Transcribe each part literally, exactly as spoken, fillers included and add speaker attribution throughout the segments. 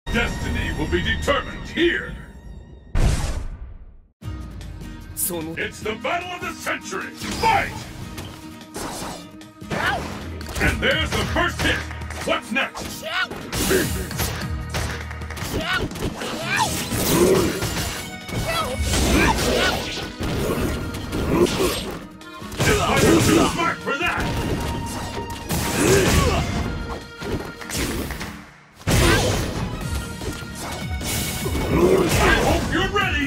Speaker 1: Destiny will be determined here. It's the battle of the century. Fight! And there's the first hit. What's next? This fighter's too smart for that! I hope you're ready!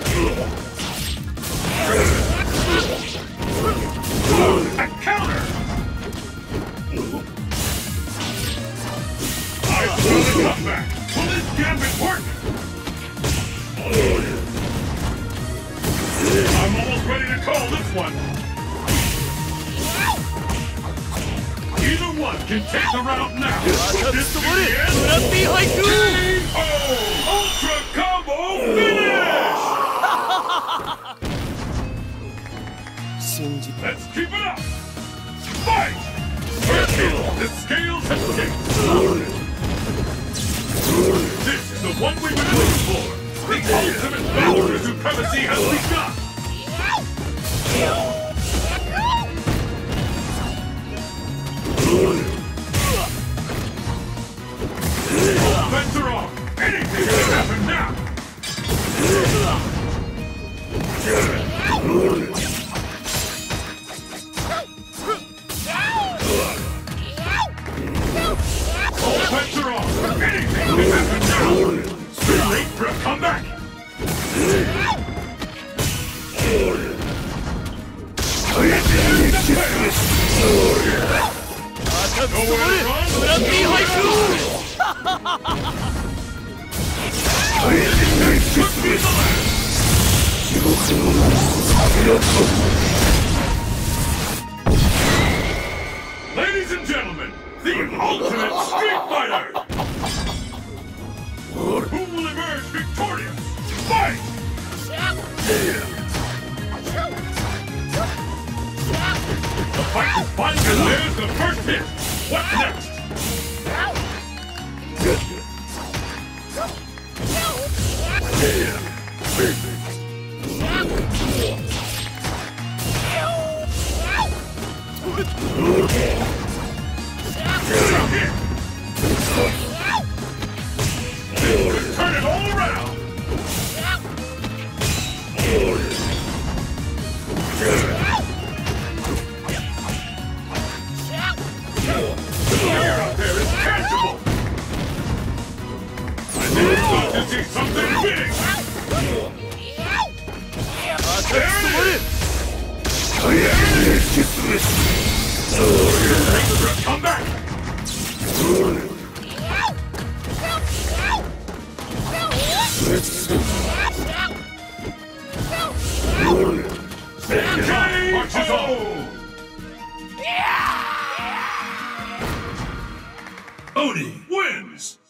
Speaker 1: A counter! I feel the comeback! Will this gambit work? I'm almost ready to call this one! Either one can take the round now! This is the end! Oh! Ultra Combo Finish! Let's keep it up! Fight! First hit, the scales have tipped! This is the one we've been looking for! The ultimate battle for supremacy has begun! All bets are off! Anything can happen now! All bets are off! Anything can happen now! Too late for a comeback! Nowhere to run! Could be the last! Ladies and gentlemen, the ultimate street fighter! Who will emerge victorious? Fight! The fight is fun, and there's the first hit! What's next? Turn it all around! The fire out there is tangible! I never thought to see something big! There it is! Thanks for a comeback! Punches all! Oni wins!